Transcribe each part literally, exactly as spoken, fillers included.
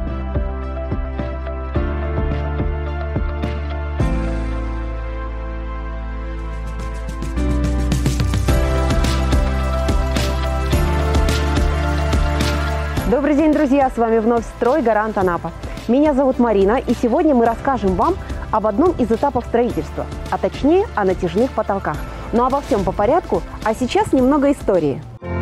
Добрый день, друзья! С вами вновь «Стройгарант Анапа». Меня зовут Марина, и сегодня мы расскажем вам об одном из этапов строительства, а точнее о натяжных потолках. Но обо всем по порядку, а сейчас немного истории.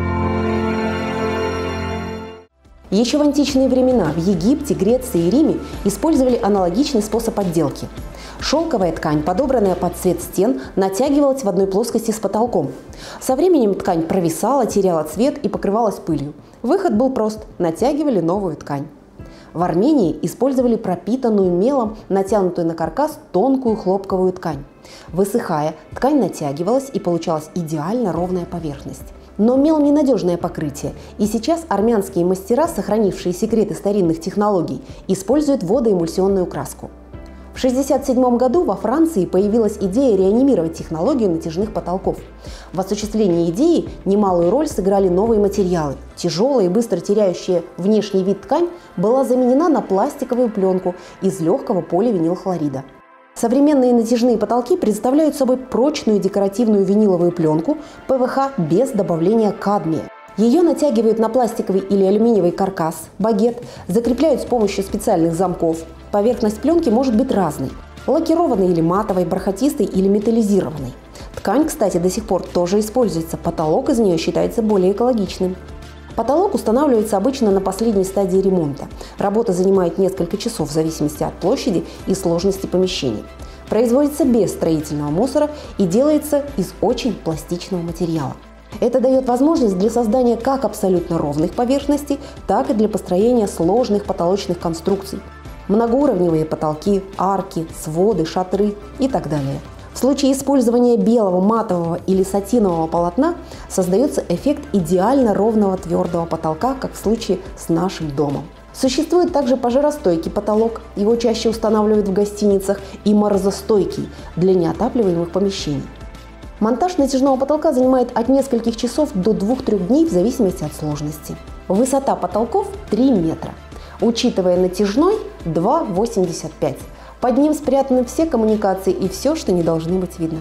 Еще в античные времена в Египте, Греции и Риме использовали аналогичный способ отделки. Шелковая ткань, подобранная под цвет стен, натягивалась в одной плоскости с потолком. Со временем ткань провисала, теряла цвет и покрывалась пылью. Выход был прост – натягивали новую ткань. В Армении использовали пропитанную мелом, натянутую на каркас тонкую хлопковую ткань. Высыхая, ткань натягивалась и получалась идеально ровная поверхность. Но мел – ненадежное покрытие, и сейчас армянские мастера, сохранившие секреты старинных технологий, используют водоэмульсионную краску. В тысяча девятьсот шестьдесят седьмом году во Франции появилась идея реанимировать технологию натяжных потолков. В осуществлении идеи немалую роль сыграли новые материалы. Тяжелая и быстро теряющая внешний вид ткань была заменена на пластиковую пленку из легкого поливинилхлорида. Современные натяжные потолки представляют собой прочную декоративную виниловую пленку пэ вэ ха без добавления кадмия. Ее натягивают на пластиковый или алюминиевый каркас, багет, закрепляют с помощью специальных замков. Поверхность пленки может быть разной – лакированной или матовой, бархатистой или металлизированной. Ткань, кстати, до сих пор тоже используется, потолок из нее считается более экологичным. Потолок устанавливается обычно на последней стадии ремонта. Работа занимает несколько часов в зависимости от площади и сложности помещения. Производится без строительного мусора и делается из очень пластичного материала. Это дает возможность для создания как абсолютно ровных поверхностей, так и для построения сложных потолочных конструкций. Многоуровневые потолки, арки, своды, шатры и так далее. В случае использования белого, матового или сатинового полотна создается эффект идеально ровного твердого потолка, как в случае с нашим домом. Существует также пожаростойкий потолок, его чаще устанавливают в гостиницах, и морозостойкий для неотапливаемых помещений. Монтаж натяжного потолка занимает от нескольких часов до двух-трёх дней в зависимости от сложности. Высота потолков три метра. Учитывая натяжной – два восемьдесят пять. Под ним спрятаны все коммуникации и все, что не должно быть видно.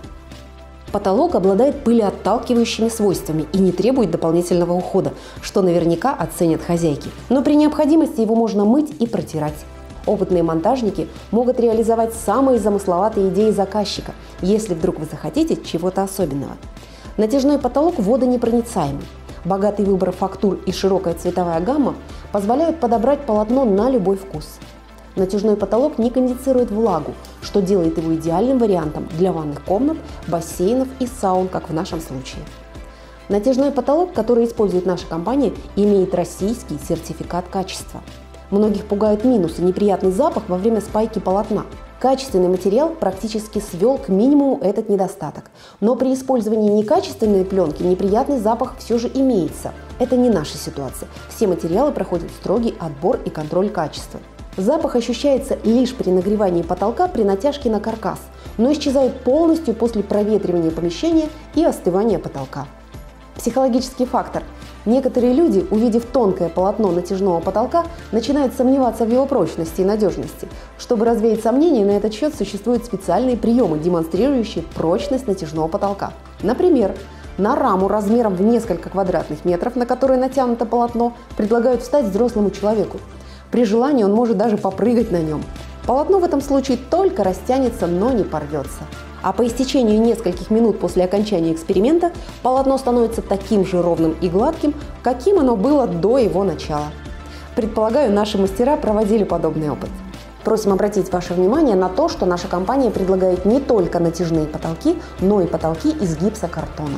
Потолок обладает пылеотталкивающими свойствами и не требует дополнительного ухода, что наверняка оценят хозяйки. Но при необходимости его можно мыть и протирать. Опытные монтажники могут реализовать самые замысловатые идеи заказчика, если вдруг вы захотите чего-то особенного. Натяжной потолок водонепроницаемый. Богатый выбор фактур и широкая цветовая гамма позволяют подобрать полотно на любой вкус. Натяжной потолок не конденсирует влагу, что делает его идеальным вариантом для ванных комнат, бассейнов и саун, как в нашем случае. Натяжной потолок, который использует наша компания, имеет российский сертификат качества. Многих пугает минус и неприятный запах во время спайки полотна. Качественный материал практически свел к минимуму этот недостаток. Но при использовании некачественной пленки неприятный запах все же имеется. Это не наша ситуация. Все материалы проходят строгий отбор и контроль качества. Запах ощущается лишь при нагревании потолка при натяжке на каркас, но исчезает полностью после проветривания помещения и остывания потолка. Психологический фактор. Некоторые люди, увидев тонкое полотно натяжного потолка, начинают сомневаться в его прочности и надежности. Чтобы развеять сомнения, на этот счет существуют специальные приемы, демонстрирующие прочность натяжного потолка. Например, на раму размером в несколько квадратных метров, на которой натянуто полотно, предлагают встать взрослому человеку. При желании он может даже попрыгать на нем. Полотно в этом случае только растянется, но не порвется. А по истечению нескольких минут после окончания эксперимента полотно становится таким же ровным и гладким, каким оно было до его начала. Предполагаю, наши мастера проводили подобный опыт. Просим обратить ваше внимание на то, что наша компания предлагает не только натяжные потолки, но и потолки из гипсокартона.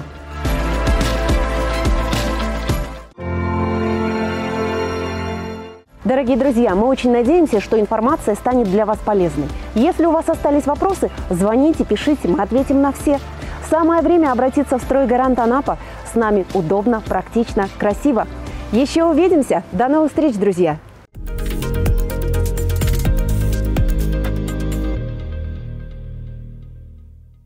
Дорогие друзья, мы очень надеемся, что информация станет для вас полезной. Если у вас остались вопросы, звоните, пишите, мы ответим на все. Самое время обратиться в «Стройгарант Анапа». С нами удобно, практично, красиво. Еще увидимся. До новых встреч, друзья!